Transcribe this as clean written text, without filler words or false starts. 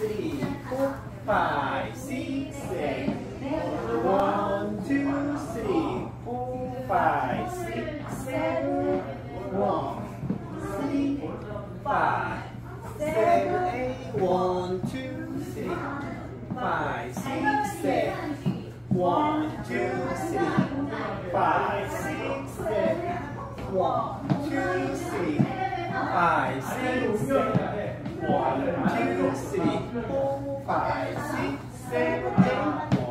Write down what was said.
3, 4, 5, 6, 7. 1, 2, 3, 4, 5, 6, 7. 1, 3, 5, 7, 8. 1, 2, 3, 5, 6, 7. 1, 2, 3, 5, 6, 7. 1, 2, 3, 5, 6, 7. 1, 2, 3, 4, 5, 6, 7, 8.